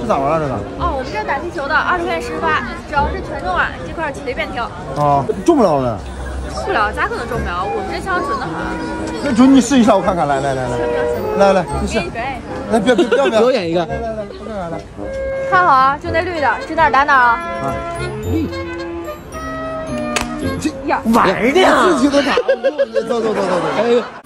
这咋玩啊？这个？ 哦，我们这打气球的，20块钱10发，只要是全中啊，这块随便挑。 啊，中不了的。 中不了，咋可能中不了？我们这枪准的很。 那准你试一下，我看看，来，你试。来，别表演一个。 来，我看看来。 看好啊，就那绿的，指哪儿打哪儿啊。 绿。 这呀， 玩的呀！自己都打。走。 哎呦。